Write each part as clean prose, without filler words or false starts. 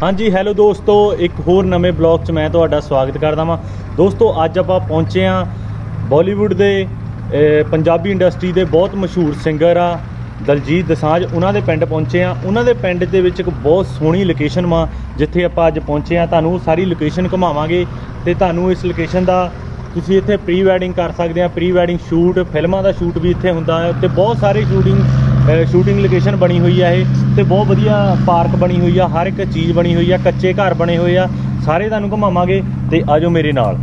हाँ जी हैलो दोस्तों, एक होर नवे ब्लॉग च मैं तुहाडा स्वागत करदा वां। दोस्तों अज आपां पहुंचे हाँ बॉलीवुड दे पंजाबी इंडस्ट्री दे बहुत मशहूर सिंगर आ दलजीत दोसांझ, उन्हां दे पिंड पहुंचे हाँ। उन्हां दे पिंड दे विच एक बहुत सोहनी लोकेशन वा जिथे आपां अज पहुंचे हाँ। तुहानूं सारी लोकेशन घुमावांगे ते तुहानूं इस लोकेशन दा तुसीं इत्थे प्री वैडिंग कर सकदे आ। प्री वैडिंग शूट फिल्मां दा शूट भी इत्थे हुंदा है ते बहुत सारे शूटिंग लोकेशन बनी हुई है ये ते बहुत वधिया पार्क बनी हुई है, हर एक चीज़ बनी हुई है, कच्चे घर बने हुए आ। सारे तुहानूं घुमावांगे ते आजो मेरे नाल।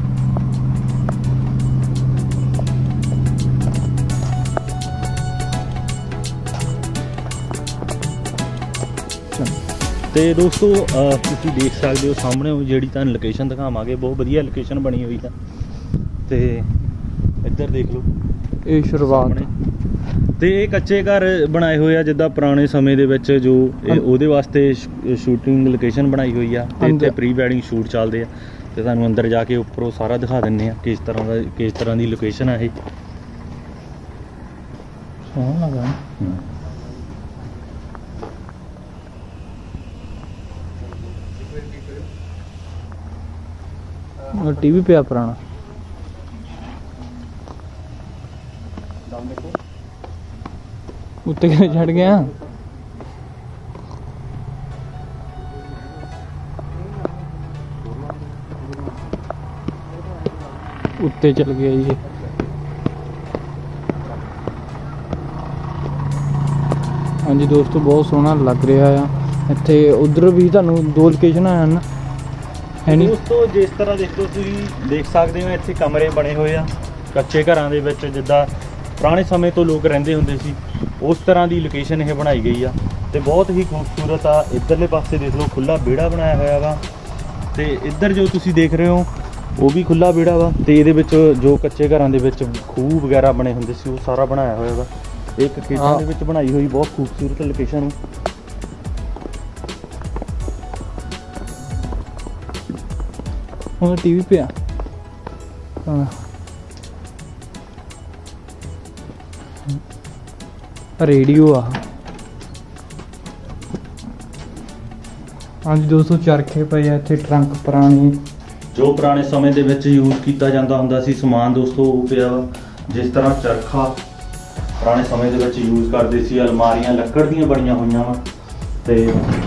ते दोस्तों तुसीं देख सकते हो सामने जिहड़ी तुहानूं लोकेशन दिखावांगे, बहुत वधिया लोकेशन बनी हुई है। ते इधर देख लो ये शुरुआत ते कच्चे घर बनाए हुए आ जिद्दां पुराने समय दे विच जो ਉਹਦੇ वास्ते शूटिंग लोकेशन बनाई हुई आ ते इत्थे प्री वैडिंग शूट चलदे आ। ते तुहानूं अंदर जाके उपरों सारा दिखा दिंने आ किस तरह दी लोकेशन है ये। सोहना लगा और टीवी पे आ पुराना उत्ते चढ़ गया उत्ते चल गया जी। हाँ जी दोस्तों बहुत सोहना लग रहा है इत्थे। उधर भी तुहानूं दो लोकेशन हैं है नहीं दोस्तों, जिस तरह देखो तुसीं देख सकते हो इत्थे कमरे बने हुए आ कच्चे घरां दे विच जिद्दां पुराने समय तो लोग रहिंदे हुंदे सी, उस तरह की लोकेशन ये बनाई गई आ ते बहुत ही खूबसूरत आ। इधरले पासे देख लो खुला बेड़ा बनाया हुआ वा ते इधर जो तुसीं देख रहे हो वो भी खुला बेड़ा वा ते इहदे विच जो कच्चे घरां दे विच खूह वगैरह बने हुंदे सी वो सारा बनाया हुआ वा। एक खेतां दे विच बनाई हुई बहुत खूबसूरत लोकेशन। और टीवी पे आ रेडियो आ। हाँ जी दोस्तों चरखे पे इत्थे ट्रंक पुराने जो पुराने समय दे विच यूज़ किया जाता हुंदा सी समान दोस्तों वो पिया वा। जिस तरह चरखा पुराने समय दे विच यूज़ करते सी, अलमारियां लक्कड़ दीयां बणियां होईयां वा ते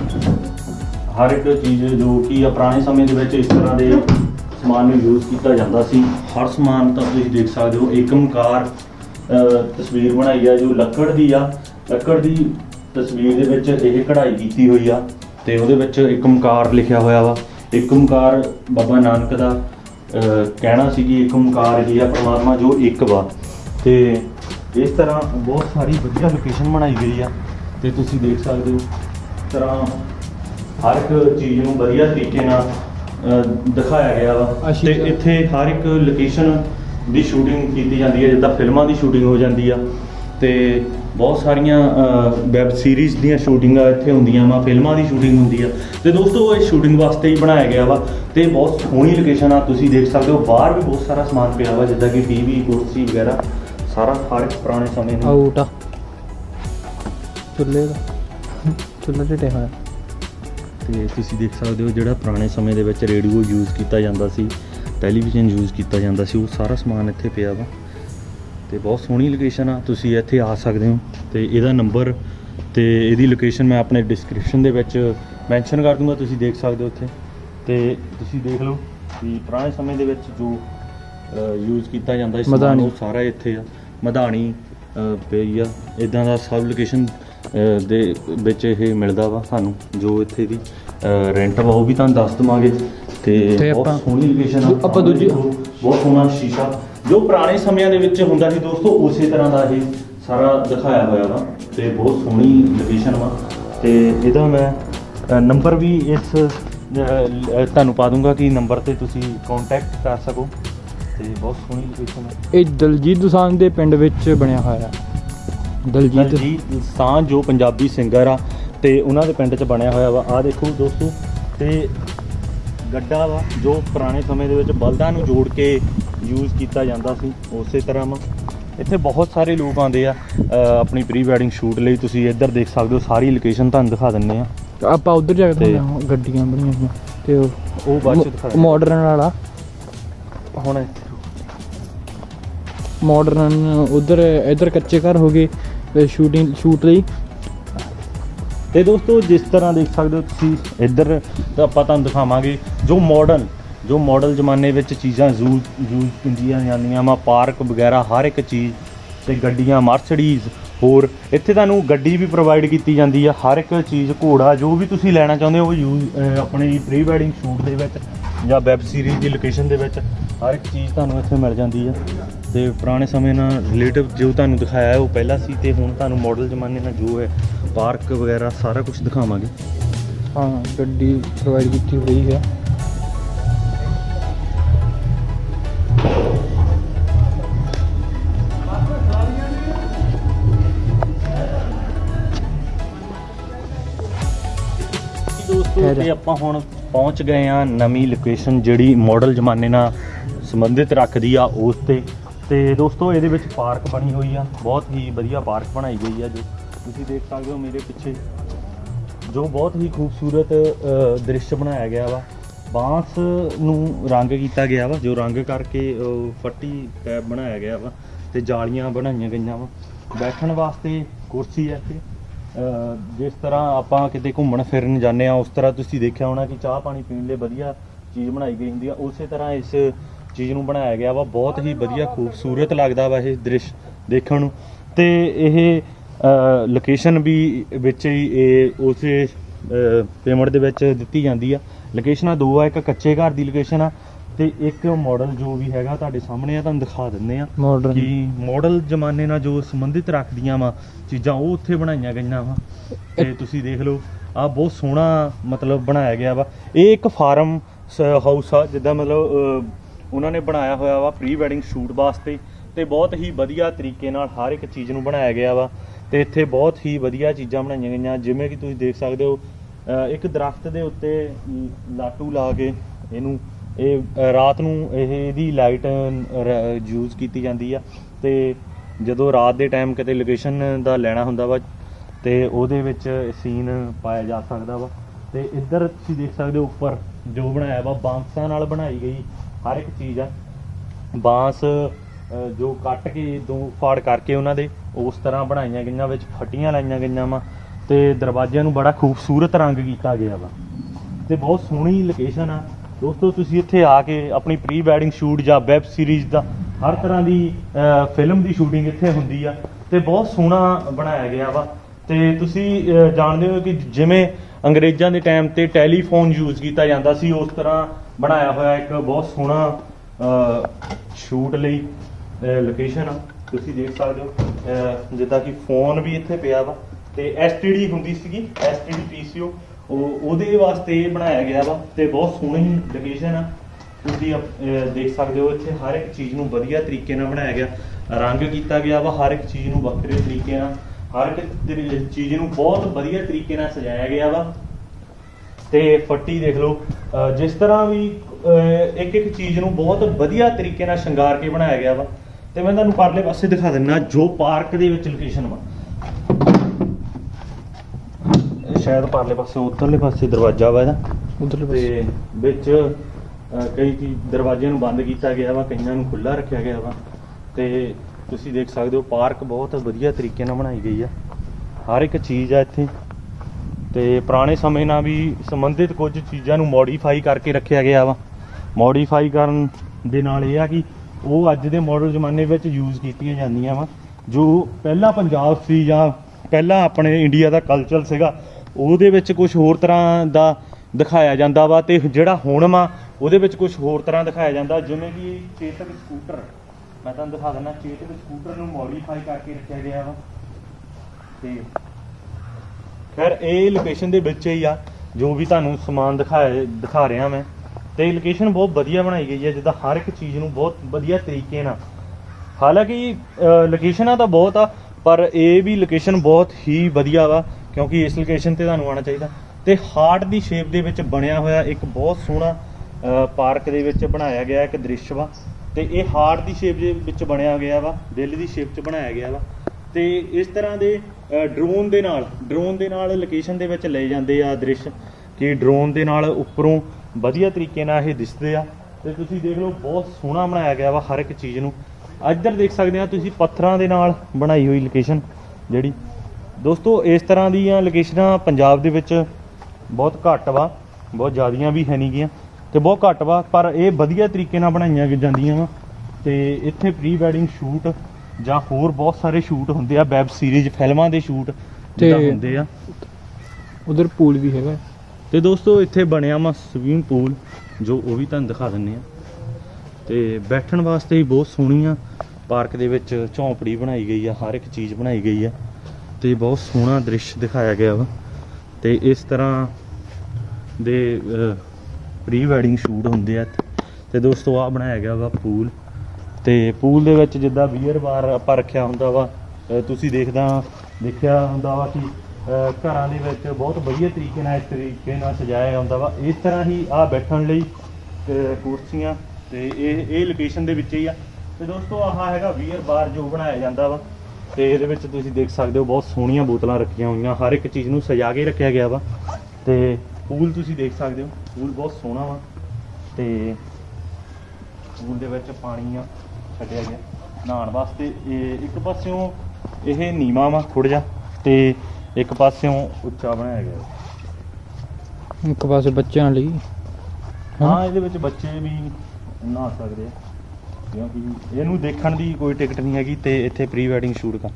हर एक चीज़ जो कि पुराने समय दे विच इस तरह के समान में यूज़ किया जाता सी। हर समान तो तुसीं देख सकते हो। एक ओंकार तस्वीर बनाई है जो लक्कड़ दी आ, लक्कड़ दी तस्वीर दे विच इह कढ़ाई कीती हुई आ ते उहदे विच एक ओंकार लिखिया होया वा। एक ओंकार बाबा नानक दा कहना सी कि एक ओंकार ही आ परमात्मा जो एक वा। ते इस तरह बहुत सारी वधिया लोकेशन बनाई गई आ ते तुसीं देख सकते हो तरह हर एक चीज़ नूं वधिया तरीके नाल दिखाया गया वा ते इत्थे हर एक लोकेशन दी शूटिंग की जाती है जिद्दां फिल्मां दी शूटिंग हो जाती है ते बहुत सारिया वैब सीरीज़ दी शूटिंग इत्थे हुंदियां वा, फिल्मां दी शूटिंग हुंदी है। तो दोस्तों ये शूटिंग वास्ते ही बनाया गया वा ते बहुत सोहनी लोकेशन आ। तुसीं देख सकते हो बाहर भी बहुत सारा समान पिया वा जिद्दां कि टीवी कुर्सी वगैरह सारा हर एक पुराने समय में आउट आ चुल्हे का चुल्हा ढिटे होया ते तुसीं देख सकते हो जिहड़ा पुराने समय दे विच रेडियो यूज़ किया जाता सी, टैलीविजन यूज़ किया जाता सी, वो सारा समान इत्थे पिया वा ते बहुत सोहनी लोकेशन आ। तुसीं इत्थे आ सकते हो ते इहदा नंबर ते इहदी लोकेशन मैं अपने डिस्क्रिप्शन दे विच मैंशन कर दूँगा, तुसीं देख सकते हो उत्थे ते तुसीं देख लो कि पुराने समय दे विच जो यूज़ किया जाता समान वो सारा इत्थे आ। मधानी पई आ इदां दा सब लोकेशन दे विच इह मिलदा वा सानूं जो इत्थे दी रेंट वा वो भी तुहानूं दस देवांगे ते बहुत सोहनी लोकेशन आ। आपां दूजी बहुत सोहना शीशा जो पुराने समय दे विच हुंदा सी दोस्तों उसी तरह का ये सारा दिखाया हुआ वा ते बहुत सोहनी लोकेशन वा ते इहदा मैं नंबर भी इस तुहानूं पा दूंगा कि नंबर ते तुसीं कॉन्टैक्ट कर सको ते बहुत सोहनी लोकेशन है। ये दलजीत दोसांझ दे पिंड विच बनिया होया दलजीत दोसांझ जो पंजाबी सिंगर आ ते उन्हां दे पिंड च बनिया होया वा। आ देखो दोस्तों ते गड्ढा वा जो पुराने समय दे विच बलदां नूं जोड़ के यूज़ किया जाता सी उस तरह वा। इत्थे बहुत सारे लोग आते हैं अपनी प्री वैडिंग शूट लिए। तुसीं इधर देख सकते हो सारी लोकेशन तुहानूं दिखा दिंदे आ ਆਪਾਂ ਉਧਰ ਜਾ ਕੇ ਤੇ ਗੱਡੀਆਂ ਬਣੀਆਂ ਹੋਈਆਂ ਤੇ ਉਹ ਬਾਅਦ ਚ ਦਿਖਾ ਮਾਡਰਨ ਵਾਲਾ ਹੁਣ ਮਾਡਰਨ ਉਧਰ ਇੱਧਰ ਕੱਚੇ ਘਰ ਹੋ ਗਏ ਸ਼ੂਟ ਲਈ। ਤੇ ਦੋਸਤੋ ਜਿਸ ਤਰ੍ਹਾਂ ਦੇਖ ਸਕਦੇ ਹੋ ਤੁਸੀਂ ਇੱਧਰ ਤਾਂ ਆਪਾਂ ਤੁਹਾਨੂੰ ਦਿਖਾਵਾਂਗੇ ਜੋ ਮਾਡਲ ਜ਼ਮਾਨੇ ਵਿੱਚ ਚੀਜ਼ਾਂ ਯੂਜ਼ ਹੁੰਦੀਆਂ ਜਾਂਦੀਆਂ ਵਾ, ਪਾਰਕ ਵਗੈਰਾ ਹਰ ਇੱਕ ਚੀਜ਼ ਤੇ ਗੱਡੀਆਂ ਮਰਸਡੀਜ਼, ਹੋਰ ਇੱਥੇ ਤੁਹਾਨੂੰ ਗੱਡੀ ਵੀ ਪ੍ਰੋਵਾਈਡ ਕੀਤੀ ਜਾਂਦੀ ਆ, ਹਰ ਇੱਕ ਚੀਜ਼ ਘੋੜਾ ਜੋ ਵੀ ਤੁਸੀਂ ਲੈਣਾ ਚਾਹੁੰਦੇ ਹੋ ਉਹ ਆਪਣੀ ਪ੍ਰੀ ਵੈਡਿੰਗ ਸ਼ੂਟ ਦੇ ਵਿੱਚ ਜਾਂ ਵੈਬ ਸੀਰੀਜ਼ ਦੀ ਲੋਕੇਸ਼ਨ ਦੇ ਵਿੱਚ ਹਰ ਇੱਕ ਚੀਜ਼ ਤੁਹਾਨੂੰ ਇੱਥੇ ਮਿਲ ਜਾਂਦੀ ਆ। ਤੇ ਪੁਰਾਣੇ ਸਮੇਂ ਨਾਲ ਰਿਲੇਟਿਵ ਜੋ ਤੁਹਾਨੂੰ ਦਿਖਾਇਆ ਉਹ ਪਹਿਲਾਂ ਸੀ, ਤੇ ਹੁਣ ਤੁਹਾਨੂੰ ਮਾਡਲ ਜ਼ਮਾਨੇ ਨਾਲ ਜੋ ਹੈ ਪਾਰਕ ਵਗੈਰਾ ਸਾਰਾ ਕੁਝ ਦਿਖਾਵਾਂਗੇ। ਹਾਂ ਗੱਡੀ ਪ੍ਰੋਵਾਈਡ ਕੀਤੀ ਹੋਈ ਹੈ। ਦੋਸਤੋ ਤੇ ਆਪਾਂ ਹੁਣ ਪਹੁੰਚ ਗਏ ਆ ਨਵੀਂ ਲੋਕੇਸ਼ਨ ਜਿਹੜੀ ਮਾਡਲ ਜ਼ਮਾਨੇ ਨਾਲ ਸੰਬੰਧਿਤ ਰੱਖਦੀ ਆ ਉਸ ਤੇ ਦੋਸਤੋ ਇਹਦੇ ਵਿੱਚ ਪਾਰਕ ਬਣੀ ਹੋਈ ਆ, ਬਹੁਤ ਹੀ ਵਧੀਆ ਪਾਰਕ ਬਣਾਈ ਗਈ ਆ ਜੋ ਤੁਸੀਂ ਦੇਖ ਸਕਦੇ ਹੋ ਮੇਰੇ ਪਿੱਛੇ, ਜੋ ਬਹੁਤ ਹੀ ਖੂਬਸੂਰਤ ਦ੍ਰਿਸ਼ ਬਣਾਇਆ ਗਿਆ ਵਾ। ਬਾਂਸ ਨੂੰ ਰੰਗ ਕੀਤਾ ਗਿਆ ਵਾ, ਜੋ ਰੰਗ ਕਰਕੇ ਫੱਟੀ ਟੈਪ ਬਣਾਇਆ ਗਿਆ ਵਾ, ਤੇ ਜਾਲੀਆਂ ਬਣਾਈਆਂ ਗਈਆਂ ਵਾ। ਬੈਠਣ ਵਾਸਤੇ ਕੁਰਸੀ ਹੈ ਇੱਥੇ, ਜਿਸ ਤਰ੍ਹਾਂ ਆਪਾਂ ਕਿਤੇ ਘੁੰਮਣ ਫਿਰਨ ਜਾਂਦੇ ਆ ਉਸ ਤਰ੍ਹਾਂ ਤੁਸੀਂ ਦੇਖਿਆ ਹੋਣਾ ਕਿ ਚਾਹ ਪਾਣੀ ਪੀਣ ਲਈ ਵਧੀਆ ਚੀਜ਼ ਬਣਾਈ ਗਈ ਹੁੰਦੀ ਆ, ਉਸੇ ਤਰ੍ਹਾਂ ਇਸ ਚੀਜ਼ ਨੂੰ ਬਣਾਇਆ ਗਿਆ ਵਾ। ਬਹੁਤ ਹੀ ਵਧੀਆ ਖੂਬਸੂਰਤ ਲੱਗਦਾ ਵਾ ਇਹ ਦ੍ਰਿਸ਼ ਦੇਖਣ ਨੂੰ। ਤੇ ਇਹ ਲੋਕੇਸ਼ਨ ਵੀ ਵਿੱਚ ਹੀ ਇਹ ਉਸੇ ਪੇਮੈਂਟ ਦੇ ਵਿੱਚ ਦਿੱਤੀ ਜਾਂਦੀ ਆ। ਲੋਕੇਸ਼ਨਾਂ ਦੋ ਆ, ਇੱਕ ਕੱਚੇ ਘਰ ਦੀ ਲੋਕੇਸ਼ਨ ਆ ਤੇ ਇੱਕ ਮਾਡਲ ਜੋ ਵੀ ਹੈਗਾ ਤੁਹਾਡੇ ਸਾਹਮਣੇ ਆ, ਤੁਹਾਨੂੰ ਦਿਖਾ ਦਿੰਦੇ ਆ ਕਿ ਮਾਡਲ ਜ਼ਮਾਨੇ ਨਾਲ ਜੋ ਸੰਬੰਧਿਤ ਰੱਖਦੀਆਂ ਵਾ ਚੀਜ਼ਾਂ ਉਹ ਉੱਥੇ ਬਣਾਈਆਂ ਗਈਆਂ ਵਾ। ਤੇ ਤੁਸੀਂ ਦੇਖ ਲਓ ਆ ਬਹੁਤ ਸੋਹਣਾ ਮਤਲਬ ਬਣਾਇਆ ਗਿਆ ਵਾ। ਇਹ ਇੱਕ ਫਾਰਮ ਹਾਊਸ ਆ, ਜਿੱਦਾਂ ਮਤਲਬ ਉਹਨਾਂ ਨੇ ਬਣਾਇਆ ਹੋਇਆ ਵਾ ਪ੍ਰੀ ਵੈਡਿੰਗ ਸ਼ੂਟ ਵਾਸਤੇ, ਤੇ ਬਹੁਤ ਹੀ ਵਧੀਆ ਤਰੀਕੇ ਨਾਲ ਹਰ ਇੱਕ ਚੀਜ਼ ਨੂੰ ਬਣਾਇਆ ਗਿਆ ਵਾ। ਤੇ ਇੱਥੇ ਬਹੁਤ ਹੀ ਵਧੀਆ ਚੀਜ਼ਾਂ ਬਣਾਈਆਂ ਗਈਆਂ, ਜਿਵੇਂ ਕਿ ਤੁਸੀਂ ਦੇਖ ਸਕਦੇ ਹੋ ਇੱਕ ਦਰਖਤ ਦੇ ਉੱਤੇ ਲਾਟੂ ਲਾ ਕੇ ਇਹਨੂੰ ਰਾਤ ਨੂੰ ਇਹਦੀ ਲਾਈਟ ਯੂਜ਼ ਕੀਤੀ ਜਾਂਦੀ ਆ। ਤੇ ਜਦੋਂ ਰਾਤ ਦੇ ਟਾਈਮ ਕਿਤੇ ਲੋਕੇਸ਼ਨ ਦਾ ਲੈਣਾ ਹੁੰਦਾ ਵਾ ਤੇ ਉਹਦੇ ਵਿੱਚ ਸੀਨ ਪਾਇਆ ਜਾ ਸਕਦਾ ਵਾ। ਤੇ ਇੱਧਰ ਤੁਸੀਂ ਦੇਖ ਸਕਦੇ ਹੋ ਉੱਪਰ ਜੋ ਬਣਾਇਆ ਵਾ ਬਾਂਸਾਂ ਨਾਲ ਬਣਾਈ ਗਈ ਹਰ ਇੱਕ ਚੀਜ਼ ਆ। ਬਾਂਸ ਜੋ ਕੱਟ ਕੇ ਦੋ ਫਾੜ ਕਰਕੇ ਉਹਨਾਂ ਦੇ ਉਸ ਤਰ੍ਹਾਂ ਬਣਾਈਆਂ ਗਈਆਂ, ਵਿੱਚ ਫੱਟੀਆਂ ਲਾਈਆਂ ਗਈਆਂ ਵਾ, ਤੇ ਦਰਵਾਜ਼ਿਆਂ ਨੂੰ ਬੜਾ ਖੂਬਸੂਰਤ ਰੰਗ ਕੀਤਾ ਗਿਆ ਵਾ। ਤੇ ਬਹੁਤ ਸੋਹਣੀ ਲੋਕੇਸ਼ਨ ਆ ਦੋਸਤੋ। ਤੁਸੀਂ ਇੱਥੇ ਆ ਕੇ ਆਪਣੀ ਪ੍ਰੀ ਵੈਡਿੰਗ ਸ਼ੂਟ ਜਾਂ ਵੈਬ ਸੀਰੀਜ਼ ਦਾ ਹਰ ਤਰ੍ਹਾਂ ਦੀ ਫਿਲਮ ਦੀ ਸ਼ੂਟਿੰਗ ਇੱਥੇ ਹੁੰਦੀ ਆ, ਤੇ ਬਹੁਤ ਸੋਹਣਾ ਬਣਾਇਆ ਗਿਆ ਵਾ। ਤੇ ਤੁਸੀਂ ਜਾਣਦੇ ਹੋ ਕਿ ਜਿਵੇਂ ਅੰਗਰੇਜ਼ਾਂ ਦੇ ਟਾਈਮ ਤੇ ਟੈਲੀਫੋਨ ਯੂਜ਼ ਕੀਤਾ ਜਾਂਦਾ ਸੀ, ਉਸ ਤਰ੍ਹਾਂ ਬਣਾਇਆ ਹੋਇਆ ਇੱਕ ਬਹੁਤ ਸੋਹਣਾ ਸ਼ੂਟ ਲਈ ਲੋਕੇਸ਼ਨ ਆ। ਤੁਸੀਂ ਦੇਖ ਸਕਦੇ ਹੋ ਜਿੱਦਾਂ ਕਿ ਫੋਨ ਵੀ ਇੱਥੇ ਪਿਆ ਵਾ, ਤੇ STD ਹੁੰਦੀ ਸੀਗੀ, STD PCO ਉਹਦੇ ਵਾਸਤੇ ਬਣਾਇਆ ਗਿਆ ਵਾ। ਤੇ ਬਹੁਤ ਸੋਹਣੀ ਲੋਕੇਸ਼ਨ ਆ, ਤੁਸੀਂ ਦੇਖ ਸਕਦੇ ਹੋ। ਇੱਥੇ ਹਰ ਇੱਕ ਚੀਜ਼ ਨੂੰ ਵਧੀਆ ਤਰੀਕੇ ਨਾਲ ਬਣਾਇਆ ਗਿਆ, ਰੰਗ ਕੀਤਾ ਗਿਆ ਵਾ ਹਰ ਇੱਕ ਚੀਜ਼ ਨੂੰ ਵੱਖਰੇ ਤਰੀਕੇ ਨਾਲ, ਹਰ ਇੱਕ ਚੀਜ਼ ਨੂੰ ਬਹੁਤ ਵਧੀਆ ਤਰੀਕੇ ਨਾਲ ਸਜਾਇਆ ਗਿਆ ਵਾ। ਤੇ ਫੱਟੀ ਦੇਖ ਲਓ, ਜਿਸ ਤਰ੍ਹਾਂ ਵੀ ਇੱਕ ਇੱਕ ਚੀਜ਼ ਨੂੰ ਬਹੁਤ ਵਧੀਆ ਤਰੀਕੇ ਨਾਲ ਸ਼ਿੰਗਾਰ ਕੇ ਬਣਾਇਆ ਗਿਆ ਵਾ। ਤੇ ਮੈਂ ਤੁਹਾਨੂੰ ਪਰਲੇ ਪਾਸੇ ਦਿਖਾ ਦਿੰਦਾ ਜੋ ਪਾਰਕ ਦੇ ਵਿੱਚ ਲੋਕੇਸ਼ਨ ਵਾ, ਸ਼ਾਇਦ ਪਰਲੇ ਪਾਸੇ ਉੱਧਰਲੇ ਪਾਸੇ ਦਰਵਾਜ਼ਾ ਵਾ ਇਹਦਾ, ਉੱਧਰਲੇ ਪਾਸੇ ਵਿੱਚ ਕਈ ਦਰਵਾਜ਼ਿਆਂ ਨੂੰ ਬੰਦ ਕੀਤਾ ਗਿਆ ਵਾ, ਕਈਆਂ ਨੂੰ ਖੁੱਲ੍ਹਾ ਰੱਖਿਆ ਗਿਆ ਵਾ। ਤੇ ਤੁਸੀਂ ਦੇਖ ਸਕਦੇ ਹੋ ਪਾਰਕ ਬਹੁਤ ਵਧੀਆ ਤਰੀਕੇ ਨਾਲ ਬਣਾਈ ਗਈ ਆ, ਹਰ ਇੱਕ ਚੀਜ਼ ਆ ਇੱਥੇ। ਤੇ ਪੁਰਾਣੇ ਸਮੇਂ ਨਾਲ ਵੀ ਸੰਬੰਧਿਤ ਕੁਝ ਚੀਜ਼ਾਂ ਨੂੰ ਮੋਡੀਫਾਈ ਕਰਕੇ ਰੱਖਿਆ ਗਿਆ ਵਾ। ਮੋਡੀਫਾਈ ਕਰਨ ਦੇ ਨਾਲ ਇਹ ਆ ਕਿ ਉਹ ਅੱਜ ਦੇ ਮਾਡਲ ਜ਼ਮਾਨੇ ਵਿੱਚ ਯੂਜ਼ ਕੀਤੀਆਂ ਜਾਂਦੀਆਂ ਵਾ। ਜੋ ਪਹਿਲਾਂ ਪੰਜਾਬ ਸੀ ਜਾਂ ਪਹਿਲਾਂ ਆਪਣੇ ਇੰਡੀਆ ਦਾ ਕਲਚਰ ਸੀਗਾ, ਉਹਦੇ ਵਿੱਚ ਕੁਝ ਹੋਰ ਤਰ੍ਹਾਂ ਦਾ ਦਿਖਾਇਆ ਜਾਂਦਾ ਵਾ, ਤੇ ਜਿਹੜਾ ਹੁਣ ਵਾ ਉਹਦੇ ਵਿੱਚ ਕੁਝ ਹੋਰ ਤਰ੍ਹਾਂ ਦਿਖਾਇਆ ਜਾਂਦਾ। ਜਿਵੇਂ ਕਿ ਚੇਤਕ ਸਕੂਟਰ, ਮੈਂ ਤੁਹਾਨੂੰ ਦਿਖਾ ਦਿੰਦਾ, ਚੇਤਕ ਸਕੂਟਰ ਨੂੰ ਮੋਡੀਫਾਈ ਕਰਕੇ ਰੱਖਿਆ ਗਿਆ ਵਾ। ਤੇ ਖੈਰ ਇਹ ਲੋਕੇਸ਼ਨ ਦੇ ਵਿੱਚ ਹੀ ਆ ਜੋ ਵੀ ਤੁਹਾਨੂੰ ਸਮਾਨ ਦਿਖਾ ਰਿਹਾ ਮੈਂ। ਤੇ ਲੋਕੇਸ਼ਨ ਬਹੁਤ ਵਧੀਆ ਬਣਾਈ ਗਈ ਹੈ, ਜਿੱਦਾਂ ਹਰ ਇੱਕ ਚੀਜ਼ ਨੂੰ ਬਹੁਤ ਵਧੀਆ ਤਰੀਕੇ ਨਾਲ। ਹਾਲਾਂਕਿ ਲੋਕੇਸ਼ਨਾਂ ਤਾਂ ਬਹੁਤ ਆ, ਪਰ ਇਹ ਵੀ ਲੋਕੇਸ਼ਨ ਬਹੁਤ ਹੀ ਵਧੀਆ ਵਾ, ਕਿਉਂਕਿ ਇਸ ਲੋਕੇਸ਼ਨ ਤੇ ਤੁਹਾਨੂੰ ਆਉਣਾ ਚਾਹੀਦਾ। ਤੇ ਹਾਰਟ ਦੀ ਸ਼ੇਪ ਦੇ ਵਿੱਚ ਬਣਿਆ ਹੋਇਆ ਇੱਕ ਬਹੁਤ ਸੋਹਣਾ ਪਾਰਕ ਦੇ ਵਿੱਚ ਬਣਾਇਆ ਗਿਆ ਇੱਕ ਦ੍ਰਿਸ਼ ਵਾ। ਤੇ ਇਹ ਹਾਰਟ ਦੀ ਸ਼ੇਪ ਦੇ ਵਿੱਚ ਬਣਿਆ ਗਿਆ ਵਾ, ਦਿਲ ਦੀ ਸ਼ੇਪ 'ਚ ਬਣਾਇਆ ਗਿਆ ਵਾ। ਤੇ ਇਸ ਤਰ੍ਹਾਂ ਦੇ ਡਰੋਨ ਦੇ ਨਾਲ ਲੋਕੇਸ਼ਨ ਦੇ ਵਿੱਚ ਲੈ ਜਾਂਦੇ ਆ ਦ੍ਰਿਸ਼, ਕਿ ਡਰੋਨ ਦੇ ਨਾਲ ਉੱਪਰੋਂ ਵਧੀਆ ਤਰੀਕੇ ਨਾਲ ਇਹ ਦਿਸਦੇ ਆ। ਤੇ ਤੁਸੀਂ ਦੇਖ ਲਓ ਬਹੁਤ ਸੋਹਣਾ ਬਣਾਇਆ ਗਿਆ ਵਾ ਹਰ ਇੱਕ ਚੀਜ਼ ਨੂੰ। ਇੱਧਰ ਦੇਖ ਸਕਦੇ ਆ ਤੁਸੀਂ ਪੱਥਰਾਂ ਦੇ ਨਾਲ ਬਣਾਈ ਹੋਈ ਲੋਕੇਸ਼ਨ ਜਿਹੜੀ। ਦੋਸਤੋ ਇਸ ਤਰ੍ਹਾਂ ਦੀਆਂ ਲੋਕੇਸ਼ਨਾਂ ਪੰਜਾਬ ਦੇ ਵਿੱਚ ਬਹੁਤ ਘੱਟ ਵਾ, ਬਹੁਤ ਜ਼ਿਆਦੀਆਂ ਵੀ ਹੈ ਨਹੀਂ ਗੀਆਂ ਤੇ ਬਹੁਤ ਘੱਟ ਵਾ, ਪਰ ਇਹ ਵਧੀਆ ਤਰੀਕੇ ਨਾਲ ਬਣਾਈਆਂ ਜਾਂਦੀਆਂ ਵਾ। ਤੇ ਇੱਥੇ ਪ੍ਰੀ ਵੈਡਿੰਗ ਸ਼ੂਟ ਜਾਂ ਹੋਰ ਬਹੁਤ ਸਾਰੇ ਸ਼ੂਟ ਹੁੰਦੇ ਆ, ਵੈਬ ਸੀਰੀਜ਼ ਫਿਲਮਾਂ ਦੇ ਸ਼ੂਟ ਜਿੱਦਾਂ ਹੁੰਦੇ ਆ। ਉਧਰ ਪੂਲ ਵੀ ਹੈਗਾ। ਤੇ ਦੋਸਤੋ ਇੱਥੇ ਬਣਿਆ ਵਾ ਸਵੀਮਿੰਗ ਪੂਲ, ਜੋ ਉਹ ਵੀ ਤੁਹਾਨੂੰ ਦਿਖਾ ਦਿੰਦੇ ਆ। ਤੇ ਬੈਠਣ ਵਾਸਤੇ ਵੀ ਬਹੁਤ ਸੋਹਣੀ ਆ, ਪਾਰਕ ਦੇ ਵਿੱਚ ਝੌਂਪੜੀ ਬਣਾਈ ਗਈ ਆ, ਹਰ ਇੱਕ ਚੀਜ਼ ਬਣਾਈ ਗਈ ਆ ਤੇ ਬਹੁਤ ਸੋਹਣਾ ਦ੍ਰਿਸ਼ ਦਿਖਾਇਆ ਗਿਆ ਵਾ। ਤੇ ਇਸ ਤਰ੍ਹਾਂ ਦੇ ਪ੍ਰੀ ਵੈਡਿੰਗ ਸ਼ੂਟ ਹੁੰਦੇ ਆ। ਤੇ ਦੋਸਤੋ ਆਹ ਬਣਾਇਆ ਗਿਆ ਵਾ ਪੂਲ, ਤੇ ਪੂਲ ਦੇ ਵਿੱਚ ਜਿੱਦਾਂ ਬੀਅਰ ਬਾਰ ਆਪਾਂ ਰੱਖਿਆ ਹੁੰਦਾ ਵਾ, ਤੁਸੀਂ ਦੇਖਿਆ ਹੁੰਦਾ ਵਾ ਕਿ ਘਰਾਂ ਦੇ ਵਿੱਚ ਬਹੁਤ ਵਧੀਆ ਤਰੀਕੇ ਨਾਲ ਇਸ ਤਰੀਕੇ ਨਾਲ ਸਜਾਇਆ ਹੁੰਦਾ ਵਾ। ਇਸ ਤਰ੍ਹਾਂ ਹੀ ਆਹ ਬੈਠਣ ਲਈ ਕੁਰਸੀਆਂ, ਤੇ ਇਹ ਲੋਕੇਸ਼ਨ ਦੇ ਵਿੱਚ ਹੀ ਆ। ਤੇ ਦੋਸਤੋ ਆਹ ਹੈਗਾ ਬੀਅਰ ਬਾਰ ਜੋ ਬਣਾਇਆ ਜਾਂਦਾ ਵਾ, ਤੇ ਇਹਦੇ ਵਿੱਚ ਤੁਸੀਂ ਦੇਖ ਸਕਦੇ ਹੋ ਬਹੁਤ ਸੋਹਣੀਆਂ ਬੋਤਲਾਂ ਰੱਖੀਆਂ ਹੋਈਆਂ, ਹਰ ਇੱਕ ਚੀਜ਼ ਨੂੰ ਸਜਾ ਕੇ ਰੱਖਿਆ ਗਿਆ ਵਾ। ਤੇ ਪੂਲ ਤੁਸੀਂ ਦੇਖ ਸਕਦੇ ਹੋ, ਪੂਲ ਬਹੁਤ ਸੋਹਣਾ ਵਾ। ਤੇ ਪੂਲ ਦੇ ਵਿੱਚ ਪਾਣੀ ਆ ਛੱਡਿਆ ਗਿਆ ਨਹਾਉਣ ਵਾਸਤੇ। ਇੱਕ ਪਾਸਿਓਂ ਇਹ ਨੀਵਾਂ ਵਾ ਥੋੜ੍ਹਾ ਜਿਹਾ, ਤੇ ਇੱਕ ਪਾਸਿਓਂ ਉੱਚਾ ਬਣਾਇਆ ਗਿਆ। ਇੱਕ ਪਾਸੇ ਬੱਚਿਆਂ ਲਈ, ਹਾਂ ਇਹਦੇ ਵਿੱਚ ਬੱਚੇ ਵੀ ਨਹਾ ਸਕਦੇ ਆ, ਕਿਉਂਕਿ ਇਹਨੂੰ ਦੇਖਣ ਦੀ ਕੋਈ ਟਿਕਟ ਨਹੀਂ ਹੈਗੀ। ਤੇ ਇੱਥੇ ਪ੍ਰੀ ਵੈਡਿੰਗ ਸ਼ੂਟ ਕਰ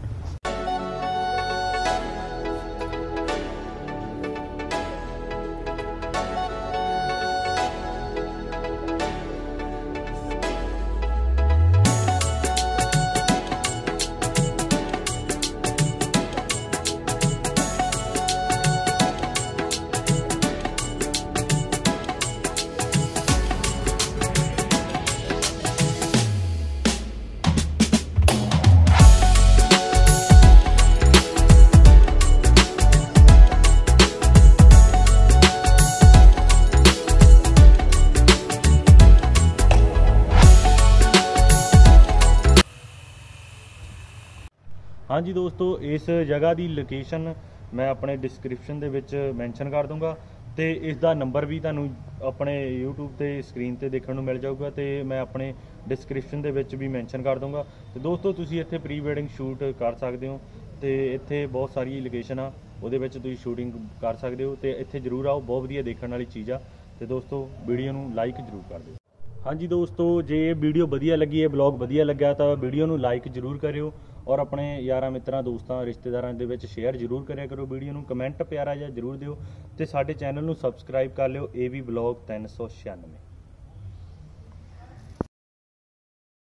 ਹਾਂਜੀ ਦੋਸਤੋ, ਇਸ ਜਗ੍ਹਾ ਦੀ ਲੋਕੇਸ਼ਨ ਮੈਂ ਆਪਣੇ ਡਿਸਕ੍ਰਿਪਸ਼ਨ ਦੇ ਵਿੱਚ ਮੈਂਸ਼ਨ ਕਰ ਦੂੰਗਾ, ਤੇ ਇਸ ਦਾ ਨੰਬਰ ਵੀ ਤੁਹਾਨੂੰ ਆਪਣੇ YouTube ਤੇ ਸਕਰੀਨ ਤੇ ਦੇਖਣ ਨੂੰ ਮਿਲ ਜਾਊਗਾ, ਤੇ ਮੈਂ ਆਪਣੇ ਡਿਸਕ੍ਰਿਪਸ਼ਨ ਦੇ ਵਿੱਚ ਵੀ ਮੈਂਸ਼ਨ ਕਰ ਦੂੰਗਾ। ਤੇ ਦੋਸਤੋ ਤੁਸੀਂ ਇੱਥੇ ਪ੍ਰੀ ਵੈਡਿੰਗ ਸ਼ੂਟ ਕਰ ਸਕਦੇ ਹੋ, ਤੇ ਇੱਥੇ ਬਹੁਤ ਸਾਰੀ ਲੋਕੇਸ਼ਨ ਆ, ਉਹਦੇ ਵਿੱਚ ਤੁਸੀਂ ਸ਼ੂਟਿੰਗ ਕਰ ਸਕਦੇ ਹੋ। ਤੇ ਇੱਥੇ ਜ਼ਰੂਰ ਆਓ, ਬਹੁਤ ਵਧੀਆ ਦੇਖਣ ਵਾਲੀ ਚੀਜ਼ ਆ। ਤੇ ਦੋਸਤੋ ਵੀਡੀਓ ਨੂੰ ਲਾਈਕ ਜ਼ਰੂਰ ਕਰ ਦਿਓ। ਹਾਂਜੀ ਦੋਸਤੋ, ਜੇ ਇਹ ਵੀਡੀਓ ਵਧੀਆ ਲੱਗੀ, ਇਹ ਬਲੌਗ ਵਧੀਆ ਲੱਗਿਆ, ਤਾਂ ਵੀਡੀਓ ਨੂੰ ਲਾਈਕ ਜ਼ਰੂਰ ਕਰਿਓ, ਔਰ ਆਪਣੇ ਯਾਰਾਂ ਮਿੱਤਰਾਂ ਦੋਸਤਾਂ ਰਿਸ਼ਤੇਦਾਰਾਂ ਦੇ ਵਿੱਚ ਸ਼ੇਅਰ ਜ਼ਰੂਰ ਕਰਿਆ ਕਰੋ ਵੀਡੀਓ ਨੂੰ। ਕਮੈਂਟ ਪਿਆਰਾ ਜਿਹਾ ਜ਼ਰੂਰ ਦਿਓ, ਤੇ ਸਾਡੇ ਚੈਨਲ ਨੂੰ ਸਬਸਕ੍ਰਾਈਬ ਕਰ ਲਿਓ, ਇਹ ਵੀ ਬਲੌਗ 396।